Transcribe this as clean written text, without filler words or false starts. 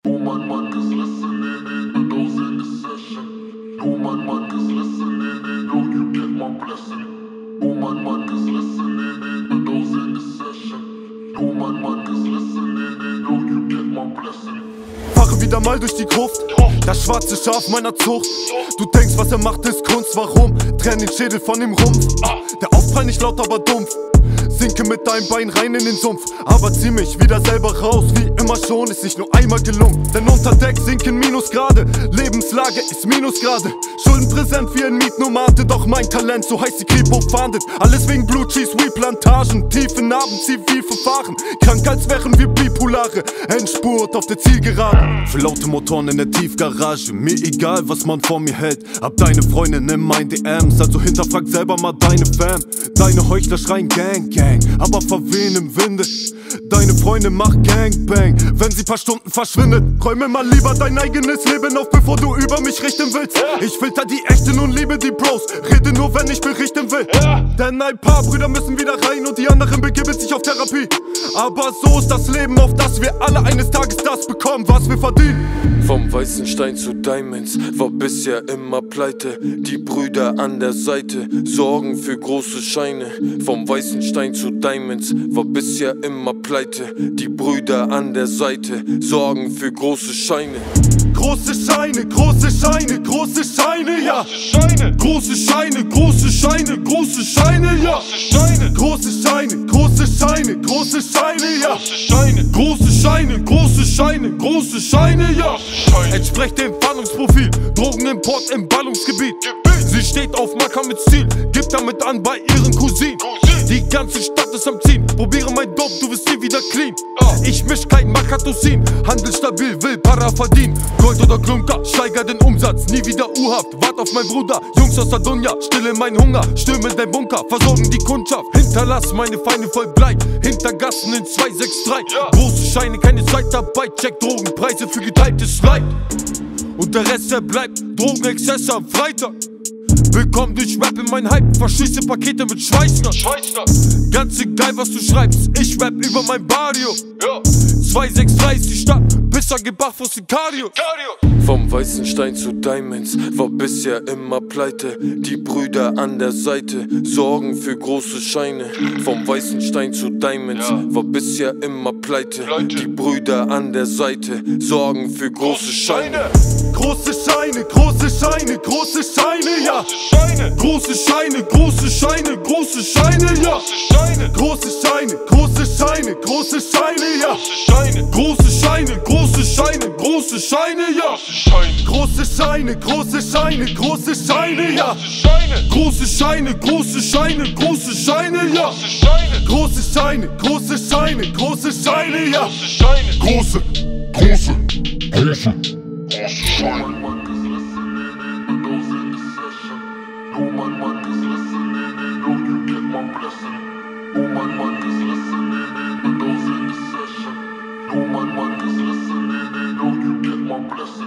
Oh my mic is listening in, and those in the session. Oh my mic is listening in, oh you get my blessing. Oh my mic is listening in, and those in the session. Oh my mic is listening in, oh you get my blessing. Fahre wieder mal durch die Gruft, das schwarze Schaf meiner Zucht. Du denkst, was er macht ist Kunst, warum? Trenn den Schädel von dem Rumpf. Der Aufprall nicht laut, aber dumpf. Sinke mit deinem Bein rein in den Sumpf, aber zieh mich wieder selber raus. Wie immer schon, ist nicht nur einmal gelungen. Denn unter Deck sinken Minusgrade, Lebenslage ist Minusgrade. Schulden präsent wie ein Mietnomade, doch mein Talent, so heißt die Kripo fahndet. Alles wegen Blue Cheese, Weed-Plantagen, tiefe Narben, Zivilverfahren. Krank als wären wir Bipolare, Endspurt auf der Zielgeraden. Für laute Motoren in der Tiefgarage, mir egal, was man vor mir hält. Hab deine Freundin in meinen DMs, also hinterfrag selber mal deine Fam. Deine Heuchler schreien Gang, Gang, aber verwehen im Winde. Deine Freundin macht Gangbang, wenn sie paar Stunden verschwindet. Räume mal lieber dein eigenes Leben auf, bevor du über mich richten willst. Ich filter die Echten und liebe die Bros, rede nur, wenn ich berichten will. Denn ein paar Brüder müssen wieder rein und die anderen begeben sich auf Therapie. Aber so ist das Leben, auf das wir alle eines Tages das bekommen, was wir verdienen. Vom weißen Stein zu Diamonds, war bisher immer pleite. Die Brüder an der Seite sorgen für große Scheine. Vom weißen Stein zu Diamonds, war bisher immer pleite. Die Brüder an der Seite sorgen für große Scheine. Große Scheine, große Scheine, große Scheine, ja. Große Scheine, große Scheine, große Scheine, ja. Große Scheine, große Scheine, große Scheine, ja. Große Scheine, große Scheine, große Scheine, ja. Entspricht dem Fahndungsprofil, Drogenimport im Ballungsgebiet. Sie steht auf Marker mit Stil, gibt damit an bei ihren Cousinen. Die ganze Stadt ist am Ziehen, probiere mein Dope, du wirst nie wieder clean. Ich misch kein Makatosin, handel stabil, will Para verdienen. Gold oder Klunker, steiger den Umsatz, nie wieder U-Haft. Wart auf mein Bruder, Jungs aus der Dunja, stille mein Hunger, stürme dein Bunker, versorgen die Kundschaft. Hinterlass meine Feinde voll Blei, hinter Gassen in 263. Große Scheine, keine Zeitarbeit, check Drogenpreise für geteiltes Leid. Und der Rest, der bleibt, Drogenexzesse am Freitag. Willkommen durch Rap in mein Hype, verschieße Pakete mit Schweißner. Ganz egal was du schreibst, ich rap über mein Barrio. 263 ist die Stadt, Bisser gebracht vor Sicario. Vom weißen Stein zu Diamonds, war bisher immer pleite. Die Brüder an der Seite sorgen für große Scheine. Vom weißen Stein zu Diamonds, war bisher immer pleite. Die Brüder an der Seite sorgen für große Scheine. Große Scheine, große Scheine, große Scheine, ja. Große Scheine, große Scheine, große Scheine, ja. Große Scheine, große Scheine, große Scheine, ja. Große Scheine, große Scheine, große Scheine, ja. Große Scheine, große Scheine, große Scheine, ja. Große Scheine, große Scheine, große Scheine, ja. Große Scheine, große Scheine, große Scheine, ja. Große Scheine. Oh my mic is listening in, oh you get my blessing. Oh my mic is listening in, and those in the session. Oh my mic is listening in, oh you get my blessing.